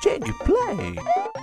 Digplay.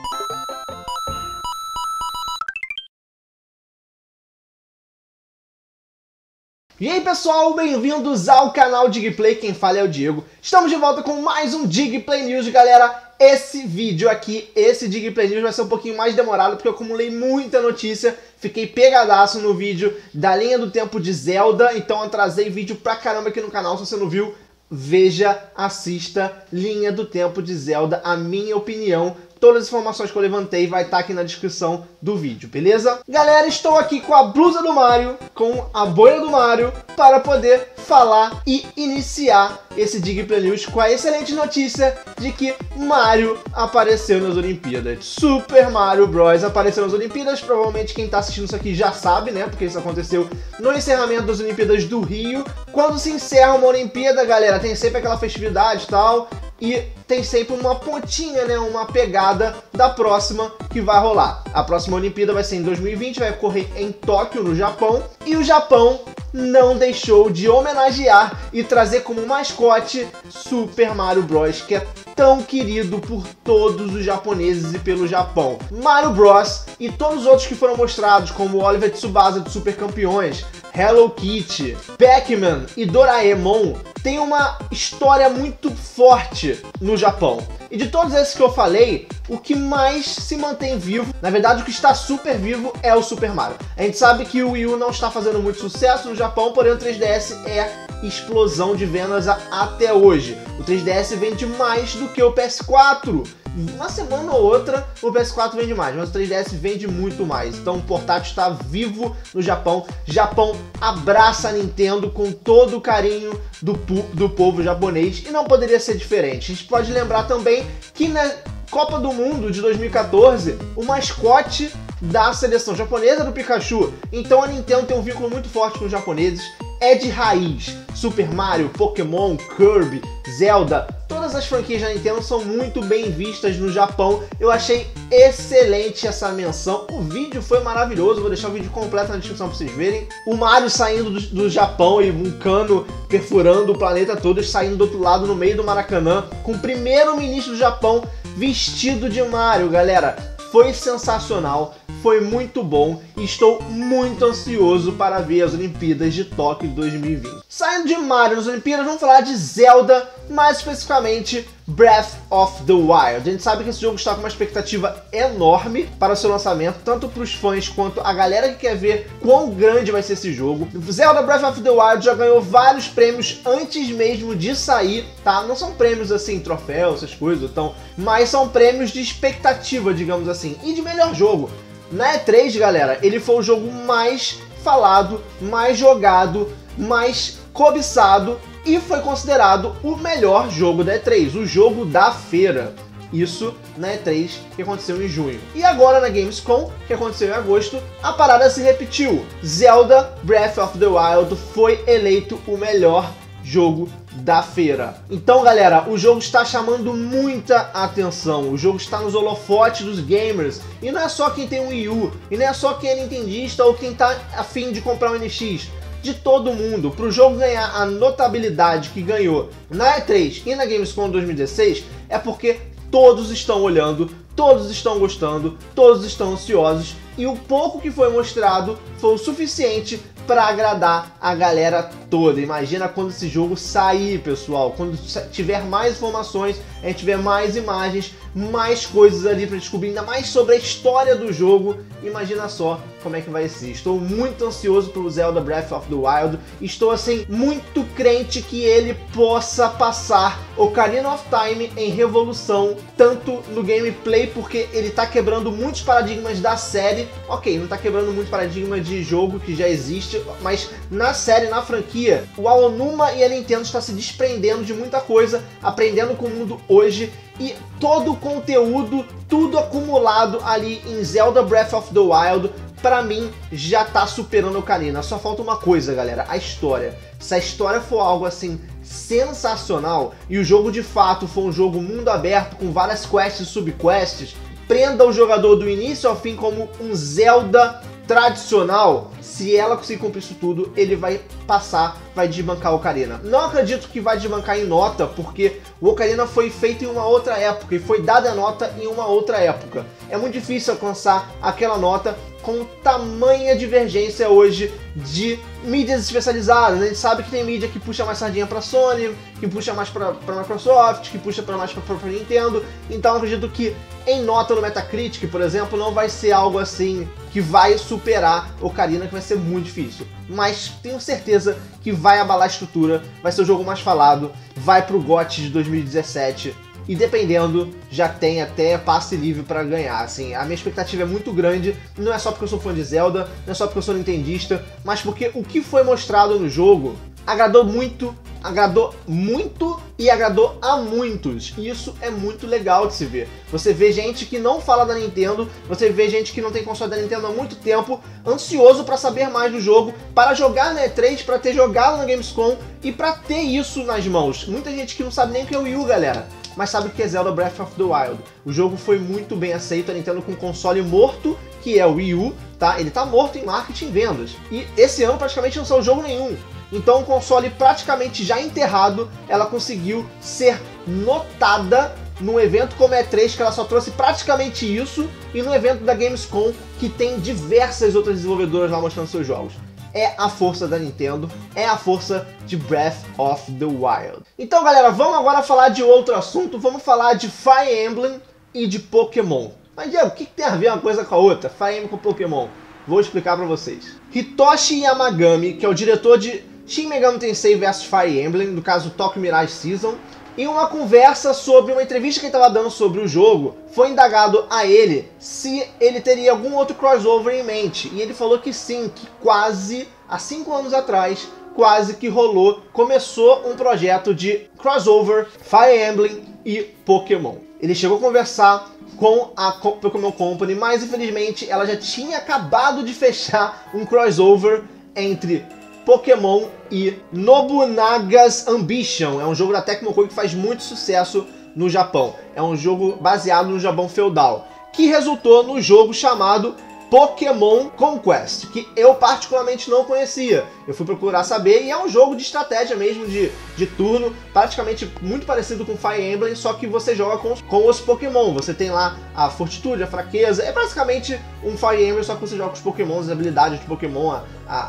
E aí pessoal, bem-vindos ao canal Digplay, quem fala é o Diego. Estamos de volta com mais um Digplay News, galera. Esse vídeo aqui, esse Digplay News vai ser um pouquinho mais demorado porque eu acumulei muita notícia. Fiquei pegadaço no vídeo da linha do tempo de Zelda, então atrasei vídeo pra caramba aqui no canal. Se você não viu, veja, assista linha do tempo de Zelda, a minha opinião. Todas as informações que eu levantei vai estar aqui na descrição do vídeo, beleza? Galera, estou aqui com a blusa do Mario, com a boina do Mario, para poder falar e iniciar esse Digplay News com a excelente notícia de que Mario apareceu nas Olimpíadas. Super Mario Bros. Apareceu nas Olimpíadas, provavelmente quem está assistindo isso aqui já sabe, né? Porque isso aconteceu no encerramento das Olimpíadas do Rio. Quando se encerra uma Olimpíada, galera, tem sempre aquela festividade e tal, e tem sempre uma pontinha, né, uma pegada da próxima que vai rolar. A próxima Olimpíada vai ser em 2020, vai ocorrer em Tóquio, no Japão, e o Japão não deixou de homenagear e trazer como mascote Super Mario Bros, que é tão querido por todos os japoneses e pelo Japão. Mario Bros e todos os outros que foram mostrados, como Oliver Tsubasa de Super Campeões, Hello Kitty, Pac-Man e Doraemon, tem uma história muito forte no Japão. E de todos esses que eu falei, o que mais se mantém vivo, na verdade o que está super vivo, é o Super Mario. A gente sabe que o Wii U não está fazendo muito sucesso no Japão, porém o 3DS é explosão de vendas até hoje. O 3DS vende mais do que o PS4. Uma semana ou outra o PS4 vende mais, mas o 3DS vende muito mais. Então o portátil está vivo no Japão. Japão abraça a Nintendo com todo o carinho do povo japonês e não poderia ser diferente. A gente pode lembrar também que na Copa do Mundo de 2014, o mascote da seleção japonesa era o Pikachu. Então a Nintendo tem um vínculo muito forte com os japoneses. É de raiz. Super Mario, Pokémon, Kirby, Zelda, todas as franquias da Nintendo são muito bem vistas no Japão. Eu achei excelente essa menção. O vídeo foi maravilhoso, vou deixar o vídeo completo na descrição para vocês verem. O Mario saindo do Japão e um cano perfurando o planeta todo, saindo do outro lado no meio do Maracanã, com o primeiro-ministro do Japão vestido de Mario, galera. Foi sensacional, foi muito bom e estou muito ansioso para ver as Olimpíadas de Tóquio 2020. Saindo de Mario nas Olimpíadas, vamos falar de Zelda, mais especificamente Breath of the Wild. A gente sabe que esse jogo está com uma expectativa enorme para o seu lançamento, tanto para os fãs quanto a galera que quer ver quão grande vai ser esse jogo. Zelda Breath of the Wild já ganhou vários prêmios antes mesmo de sair, tá? Não são prêmios assim, troféus, essas coisas, então, mas são prêmios de expectativa, digamos assim, e de melhor jogo. Na E3, galera, ele foi o jogo mais falado, mais jogado, mais cobiçado e foi considerado o melhor jogo da E3, o jogo da feira. Isso na E3, que aconteceu em junho. E agora na Gamescom, que aconteceu em agosto, a parada se repetiu. Zelda Breath of the Wild foi eleito o melhor jogo da feira. Então, galera, o jogo está chamando muita atenção. O jogo está nos holofotes dos gamers. E não é só quem tem um Wii U, e não é só quem é nintendista ou quem tá a fim de comprar um NX. De todo mundo, para o jogo ganhar a notabilidade que ganhou na E3 e na Gamescom 2016, é porque todos estão olhando, todos estão gostando, todos estão ansiosos, e o pouco que foi mostrado foi o suficiente para agradar a galera toda. Imagina quando esse jogo sair, pessoal, quando tiver mais informações, a gente tiver mais imagens, mais coisas ali para descobrir, ainda mais sobre a história do jogo. Imagina só como é que vai ser. Estou muito ansioso pelo Zelda Breath of the Wild. Estou, assim, muito crente que ele possa passar Ocarina of Time em revolução, tanto no gameplay, porque ele tá quebrando muitos paradigmas da série. Ok, não tá quebrando muito paradigma de jogo que já existe, mas na série, na franquia, o Aonuma e a Nintendo está se desprendendo de muita coisa, aprendendo com o mundo hoje, e todo o conteúdo, tudo acumulado ali em Zelda Breath of the Wild, pra mim, já tá superando o Ocarina. Só falta uma coisa, galera, a história. Se a história for algo assim sensacional, e o jogo de fato for um jogo mundo aberto, com várias quests e subquests, prenda o jogador do início ao fim como um Zelda tradicional, se ela conseguir cumprir isso tudo, ele vai passar, vai desbancar o Ocarina. Não acredito que vai desbancar em nota, porque o Ocarina foi feito em uma outra época e foi dada a nota em uma outra época. É muito difícil alcançar aquela nota com tamanha divergência hoje de mídias especializadas. A gente sabe que tem mídia que puxa mais sardinha para Sony, que puxa mais para Microsoft, que puxa mais para Nintendo. Então eu acredito que em nota no Metacritic, por exemplo, não vai ser algo assim que vai superar Ocarina, que vai ser muito difícil. Mas tenho certeza que vai abalar a estrutura, vai ser o jogo mais falado, vai pro GOTY de 2017. E dependendo, já tem até passe livre pra ganhar, assim, a minha expectativa é muito grande, não é só porque eu sou fã de Zelda, não é só porque eu sou nintendista, mas porque o que foi mostrado no jogo agradou muito e agradou a muitos, e isso é muito legal de se ver. Você vê gente que não fala da Nintendo, você vê gente que não tem console da Nintendo há muito tempo, ansioso pra saber mais do jogo, para jogar na E3, pra ter jogado na Gamescom e pra ter isso nas mãos. Muita gente que não sabe nem o que é o Wii U, galera, mas sabe o que é Zelda Breath of the Wild. O jogo foi muito bem aceito, a Nintendo com um console morto, que é o Wii U, tá? Ele tá morto em marketing e vendas. E esse ano praticamente não saiu jogo nenhum. Então o console praticamente já enterrado, ela conseguiu ser notada num evento como a E3, que ela só trouxe praticamente isso, e no evento da Gamescom, que tem diversas outras desenvolvedoras lá mostrando seus jogos. É a força da Nintendo, é a força de Breath of the Wild. Então galera, vamos agora falar de outro assunto, vamos falar de Fire Emblem e de Pokémon. Mas Diego, o que tem a ver uma coisa com a outra? Fire Emblem com Pokémon? Vou explicar pra vocês. Hitoshi Yamagami, que é o diretor de Shin Megami Tensei vs Fire Emblem, no caso Tokyo Mirage Season, em uma conversa sobre uma entrevista que ele estava dando sobre o jogo, foi indagado a ele se ele teria algum outro crossover em mente. E ele falou que sim, que quase, há 5 anos atrás, quase que rolou, começou um projeto de crossover Fire Emblem e Pokémon. Ele chegou a conversar com a Pokémon Company, mas infelizmente ela já tinha acabado de fechar um crossover entre Pokémon e Nobunaga's Ambition. É um jogo da Tecmo Koei que faz muito sucesso no Japão. É um jogo baseado no Japão feudal, que resultou no jogo chamado Pokémon Conquest, que eu particularmente não conhecia. Eu fui procurar saber e é um jogo de estratégia mesmo, de turno, praticamente muito parecido com Fire Emblem, só que você joga com os Pokémon. Você tem lá a fortitude, a fraqueza, é basicamente um Fire Emblem, só que você joga com os Pokémon, as habilidades de Pokémon,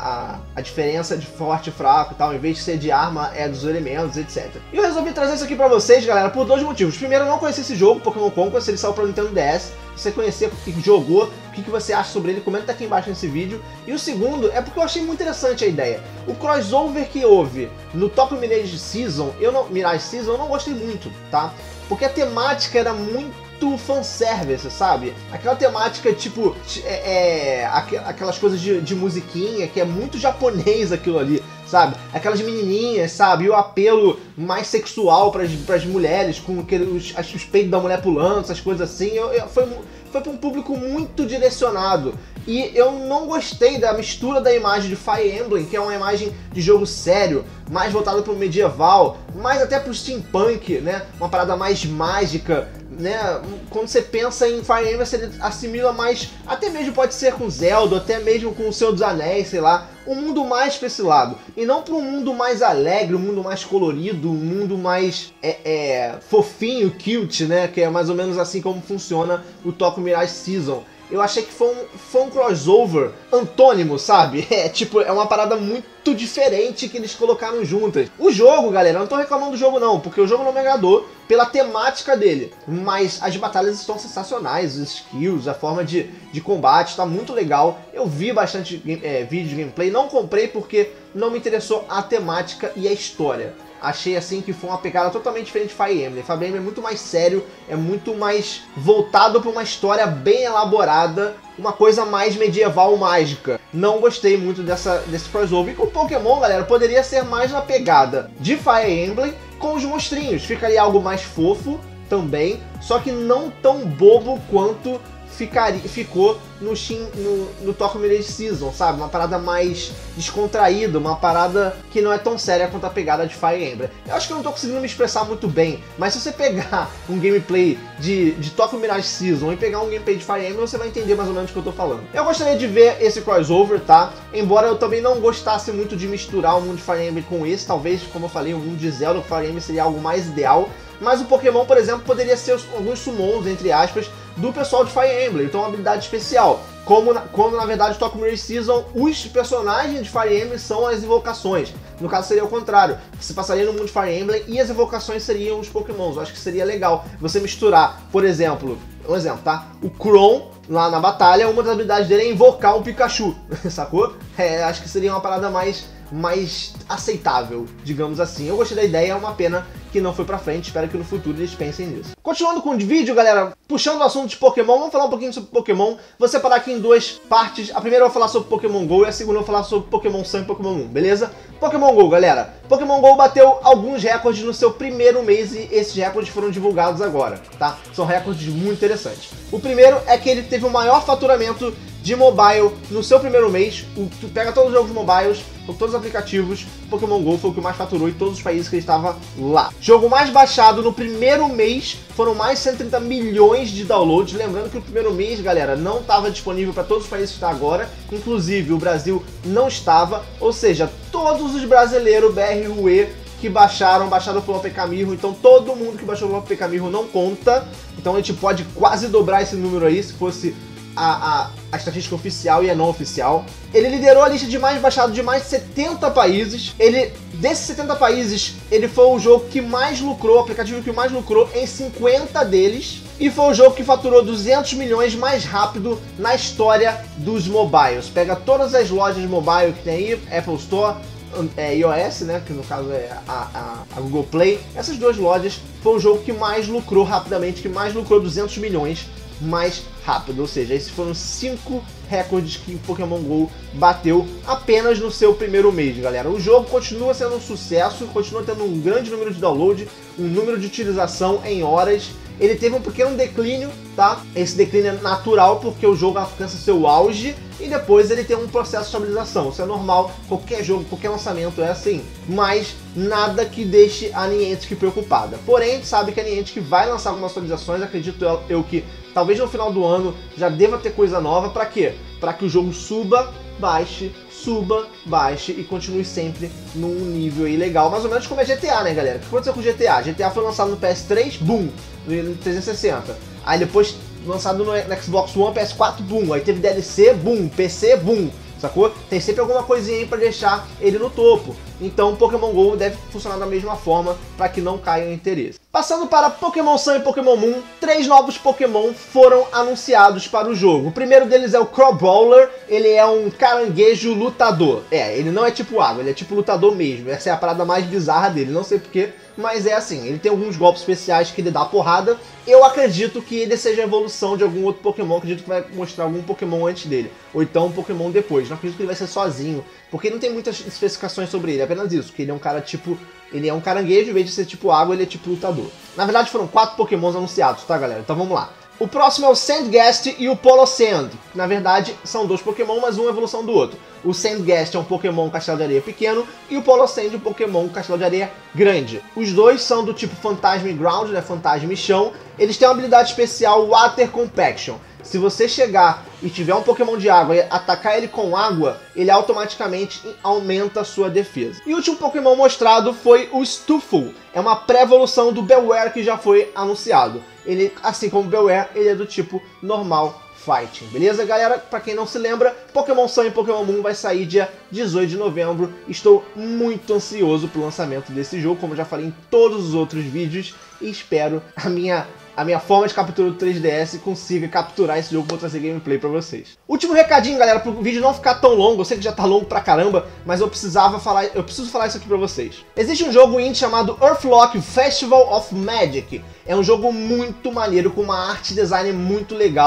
a diferença de forte e fraco e tal, em vez de ser de arma, é dos elementos, etc. E eu resolvi trazer isso aqui pra vocês, galera, por 2 motivos. Primeiro, eu não conhecia esse jogo, Pokémon Conquest, ele saiu pra Nintendo DS. Se você conhecer, que jogou, o que você acha sobre ele, comenta aqui embaixo nesse vídeo. E o segundo é porque eu achei muito interessante a ideia. O crossover que houve no Tokyo Mirage Season, eu não gostei muito, tá? Porque a temática era muito fanservice, sabe? Aquela temática tipo, aquelas coisas de musiquinha, que é muito japonês aquilo ali, sabe? Aquelas menininhas, sabe? E o apelo mais sexual pras mulheres, com os peitos da mulher pulando, essas coisas assim. Foi para um público muito direcionado. E eu não gostei da mistura da imagem de Fire Emblem, que é uma imagem de jogo sério, mais voltado para o medieval, mais até para o steampunk, né? Uma parada mais mágica, né? Quando você pensa em Fire Emblem, você assimila mais, até mesmo pode ser com Zelda, até mesmo com o Senhor dos Anéis, sei lá, um mundo mais pra esse lado. E não para um mundo mais alegre, um mundo mais colorido, um mundo mais fofinho, cute, né? Que é mais ou menos assim como funciona o Tokyo Mirage Season. Eu achei que foi um crossover antônimo, sabe? É uma parada muito diferente que eles colocaram juntas. O jogo, galera, eu não tô reclamando do jogo não, porque o jogo não me agradou pela temática dele. Mas as batalhas estão sensacionais, os skills, a forma de combate está muito legal. Eu vi bastante vídeo de gameplay, não comprei porque não me interessou a temática e a história. Achei assim que foi uma pegada totalmente diferente de Fire Emblem. Fire Emblem é muito mais sério, é muito mais voltado para uma história bem elaborada, uma coisa mais medieval mágica. Não gostei muito desse crossover. E com Pokémon, galera, poderia ser mais na pegada de Fire Emblem com os monstrinhos. Ficaria algo mais fofo também, só que não tão bobo quanto ficou no Tokyo Mirage Season, sabe? Uma parada mais descontraída, uma parada que não é tão séria quanto a pegada de Fire Emblem. Eu acho que eu não tô conseguindo me expressar muito bem, mas se você pegar um gameplay de Tokyo Mirage Season e pegar um gameplay de Fire Emblem, você vai entender mais ou menos o que eu tô falando. Eu gostaria de ver esse crossover, tá? Embora eu também não gostasse muito de misturar o mundo de Fire Emblem com esse, talvez, como eu falei, o mundo de Zelda, o Fire Emblem seria algo mais ideal. Mas o Pokémon, por exemplo, poderia ser alguns summons, entre aspas, do pessoal de Fire Emblem, então uma habilidade especial. Quando na verdade o Tokyo Mirage Season, os personagens de Fire Emblem são as invocações. No caso seria o contrário, você passaria no mundo de Fire Emblem e as invocações seriam os Pokémons. Eu acho que seria legal você misturar, por exemplo, um exemplo, tá? O Chrom, lá na batalha, uma das habilidades dele é invocar um Pikachu, sacou? Acho que seria uma parada mais aceitável, digamos assim. Eu gostei da ideia, é uma pena que não foi pra frente, espero que no futuro eles pensem nisso. Continuando com o vídeo, galera, puxando o assunto de Pokémon, vamos falar um pouquinho sobre Pokémon. Vou separar aqui em duas partes. A primeira eu vou falar sobre Pokémon GO e a segunda eu vou falar sobre Pokémon Sun e Pokémon Moon, beleza? Pokémon GO, galera. Pokémon GO bateu alguns recordes no seu primeiro mês e esses recordes foram divulgados agora, tá? São recordes muito interessantes. O primeiro é que ele teve o maior faturamento de mobile no seu primeiro mês. Tu pega todos os jogos mobiles, todos os aplicativos, Pokémon GO foi o que mais faturou em todos os países que ele estava lá. Jogo mais baixado no primeiro mês foram mais 130 milhões de downloads. Lembrando que o primeiro mês, galera, não estava disponível para todos os países que está agora, inclusive o Brasil não estava, ou seja, todos os brasileiros BRUE que baixaram pelo APK Mirror, então todo mundo que baixou pelo APK Mirror não conta, então a gente pode quase dobrar esse número aí se fosse a estatística oficial e a não oficial. Ele liderou a lista de mais baixado de mais de 70 países. Desses 70 países, ele foi o jogo que mais lucrou, o aplicativo que mais lucrou em 50 deles. E foi o jogo que faturou 200 milhões mais rápido na história dos mobiles. Pega todas as lojas mobile que tem aí, Apple Store, iOS, né, que no caso é a Google Play. Essas duas lojas foi o jogo que mais lucrou rapidamente, que mais lucrou 200 milhões mais rápido, ou seja, esses foram 5 recordes que o Pokémon GO bateu apenas no seu primeiro mês, galera. O jogo continua sendo um sucesso, continua tendo um grande número de download, um número de utilização em horas. Ele teve um pequeno declínio, tá? Esse declínio é natural porque o jogo alcança seu auge e depois ele tem um processo de estabilização. Isso é normal, qualquer jogo, qualquer lançamento é assim, mas nada que deixe a Niantic preocupada. Porém, a gente sabe que a Niantic vai lançar algumas atualizações, acredito eu que talvez no final do ano já deva ter coisa nova. Para quê? Para que o jogo suba, baixe e continue sempre num nível aí legal, mais ou menos como é GTA, né, galera? O que aconteceu com GTA? GTA foi lançado no PS3, boom, no 360. Aí depois lançado no Xbox One, PS4, boom. Aí teve DLC, boom, PC, boom. Sacou? Tem sempre alguma coisinha aí pra deixar ele no topo. Então Pokémon GO deve funcionar da mesma forma para que não caia o interesse. Passando para Pokémon Sun e Pokémon Moon, 3 novos Pokémon foram anunciados para o jogo. O primeiro deles é o Crowbrawler, ele é um caranguejo lutador. Ele não é tipo água, ele é tipo lutador mesmo. Essa é a parada mais bizarra dele, não sei porquê, mas é assim. Ele tem alguns golpes especiais que ele dá porrada. Eu acredito que ele seja a evolução de algum outro Pokémon, acredito que vai mostrar algum Pokémon antes dele, ou então um Pokémon depois. Não acredito que ele vai ser sozinho, porque não tem muitas especificações sobre ele, é apenas isso, que ele é um cara tipo... Ele é um caranguejo, em vez de ser tipo água, ele é tipo lutador. Na verdade foram 4 Pokémons anunciados, tá, galera? Então vamos lá. O próximo é o Sandgast e o Polosand. Na verdade, são 2 Pokémon, mas uma é evolução do outro. O Sandgast é um Pokémon Castelo de Areia pequeno e o Polosand é um Pokémon Castelo de Areia grande. Os dois são do tipo Fantasma e Ground, né? Fantasma e Chão. Eles têm uma habilidade especial, Water Compaction. Se você chegar e tiver um Pokémon de água e atacar ele com água, ele automaticamente aumenta a sua defesa. E o último Pokémon mostrado foi o Stufful. É uma pré-evolução do Bewear que já foi anunciado. Ele, assim como o Bewear, ele é do tipo normal Fighting. Beleza, galera? Pra quem não se lembra, Pokémon Sun e Pokémon Moon vai sair dia 18 de novembro. Estou muito ansioso pro lançamento desse jogo, como eu já falei em todos os outros vídeos, e espero a minha forma de captura do 3DS consiga capturar esse jogo para trazer gameplay pra vocês. Último recadinho, galera, pro vídeo não ficar tão longo. Eu sei que já tá longo pra caramba, mas eu preciso falar isso aqui pra vocês. Existe um jogo indie chamado Earthlock Festival of Magic. É um jogo muito maneiro, com uma arte design muito legal.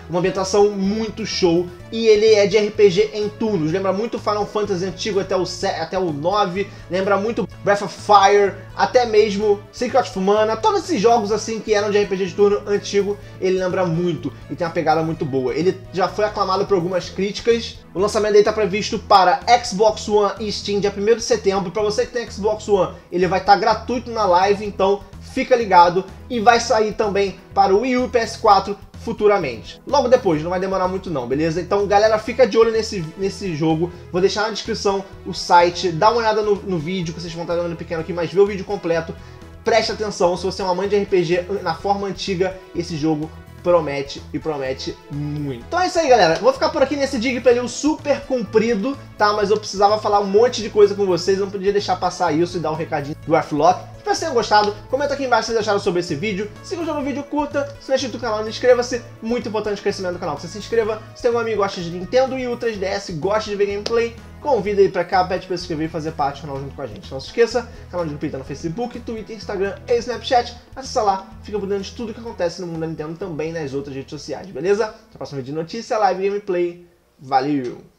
uma ambientação muito show, e ele é de RPG em turnos, lembra muito Final Fantasy antigo até o 9, lembra muito Breath of Fire, até mesmo Secret of Mana, todos esses jogos assim que eram de RPG de turno antigo, ele lembra muito e tem uma pegada muito boa. Ele já foi aclamado por algumas críticas. O lançamento dele está previsto para Xbox One e Steam dia 1º de setembro. Para você que tem Xbox One, ele vai estar gratuito na live, então fica ligado, e vai sair também para o Wii U e PS4 futuramente. Logo depois, não vai demorar muito não, beleza? Então galera, fica de olho nesse jogo, vou deixar na descrição o site, dá uma olhada no vídeo, que vocês vão estar dando pequeno aqui, mas vê o vídeo completo, preste atenção, se você é um amante de RPG na forma antiga, esse jogo promete e promete muito. Então é isso aí, galera. Vou ficar por aqui nesse Dig Play super comprido, tá? Mas eu precisava falar um monte de coisa com vocês, não podia deixar passar isso e dar um recadinho do Warflock. Espero que vocês tenham gostado. Comenta aqui embaixo o que vocês acharam sobre esse vídeo. Se gostou do vídeo, curta. Se não é inscrito no canal, inscreva-se. Muito importante o crescimento do canal, que você se inscreva. Se tem algum amigo que gosta de Nintendo Wii U 3DS, gosta de ver gameplay, convida ele pra cá, pede pra se inscrever e fazer parte do canal junto com a gente. Não se esqueça, canal de Dig Play tá no Facebook, Twitter, Instagram e Snapchat. Acessa lá, fica por dentro de tudo que acontece no mundo da Nintendo, também nas outras redes sociais, beleza? Até o próximo vídeo de notícia, live, gameplay. Valeu!